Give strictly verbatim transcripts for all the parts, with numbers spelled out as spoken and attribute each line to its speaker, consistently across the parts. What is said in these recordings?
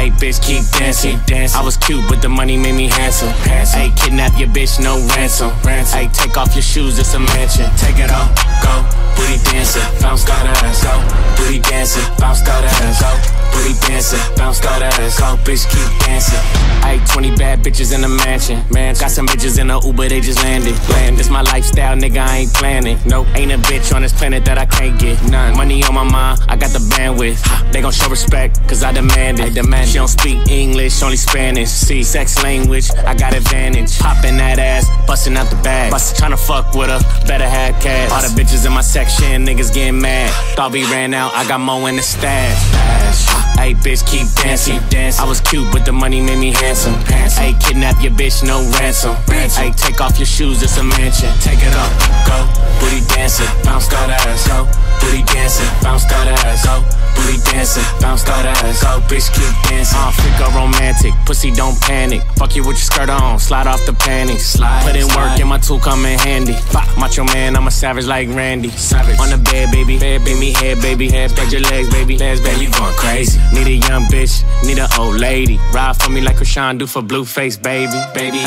Speaker 1: Ayy, bitch, keep dancing. I was cute, but the money made me handsome. Ayy, kidnap your bitch, no ransom. Ayy, take off your shoes, it's a mansion. Take it off, go, booty dancing, bounce that ass, go, booty dancing, bounce that ass, go, booty dancing, bounce that ass, go, bitch, keep dancing. Ayy, twenty bad bitches in a mansion, man. Got some bitches in a Uber, they just landed. Land, this my lifestyle, nigga, I ain't planning. Nope, ain't a bitch on this planet that I can't get. None. Money on my mind, I got the bandwidth. They gon' show respect, cause I demand it. I demand. She don't speak English, only Spanish. See, sex language, I got advantage. Popping that ass, busting out the bag. Bust, tryna fuck with her, better have cash. All the bitches in my section, niggas getting mad. Thought we ran out, I got more in the stash. Ayy, bitch, keep dancing. I was cute, but the money made me handsome. Ayy, kidnap your bitch, no ransom. Ayy, take off your shoes, it's a mansion. Take it off, go, booty dancing, bounce that ass, go, booty dancing, bounce that ass, go, booty dancing, bounce that ass, go, bitch, keep dancing. Uh, freak a romantic, pussy don't panic. Fuck you with your skirt on, slide off the panties. Slide, put in work and my tool come in handy. Macho man, I'm a savage like Randy. Savage. On the bed, baby, bed, baby, head, baby, head, spread your legs, baby, legs, baby, you going crazy. Need a young bitch, need an old lady. Ride for me like Krishan do for Blueface, baby, baby.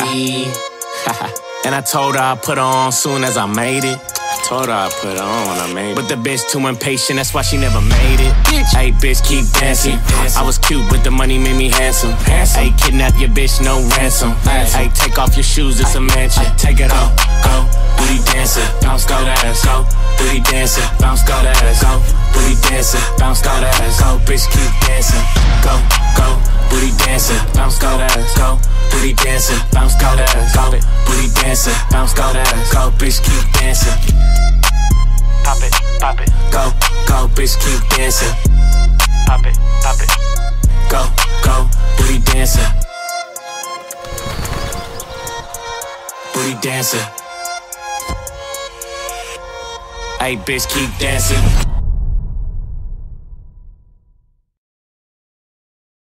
Speaker 1: And I told her I'd put her on soon as I made it. I told her I'd put her on when I made it. But the bitch too impatient, that's why she never made it. Ayy, bitch, keep dancing. I was cute, but the money made me handsome. Ayy, kidnap your bitch, no ransom. Ayy, take off your shoes, it's a mansion. Take it off, go, booty dancing, bounce that ass, go, booty dancing, bounce that ass, go, booty dancing, bounce that ass, go, bitch, keep dancing. Go, go, booty dancing, bounce that ass, go, booty dancing, bounce that ass, go, booty dancing, bounce that ass, go, bitch, keep dancing. Pop it, pop it, go, go, bitch, keep dancing. Pop it, pop it, go, go, booty dancing. Booty dancing. Ayy, bitch, keep dancing.